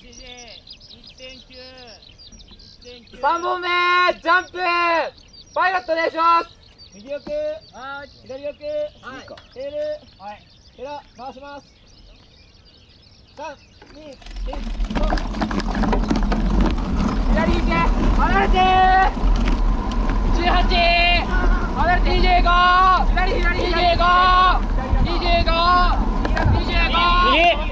3本目ジャンプパイロットお願いします。 右奥、はい、左奥、はい、テール、はい、ヘラ回します。3、2、1、ゴー。 左行け、離れて18、離れて25、左25、25、25、25。